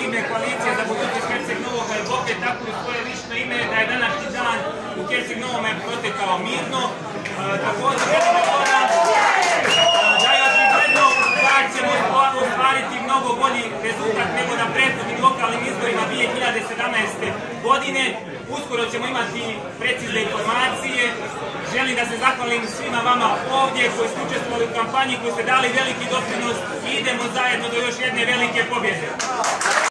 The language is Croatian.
ime Koalicije za budućnost Herceg Novog Pokret, tako i svoje lično ime, da je današnji dan u Herceg Novom protekao mirno. Također želim da dodam da je očigledno da ćemo ostvariti mnogo bolji rezultat nego na prethodnim lokalnim izborima 2017. godine. Uskoro ćemo imati precizne informacije. Želim da se zahvalim svima vama ovdje koji ste učestvovali u kampanji, koji ste dali veliki doprinos i idemo zajedno do još jedne velike pobjede.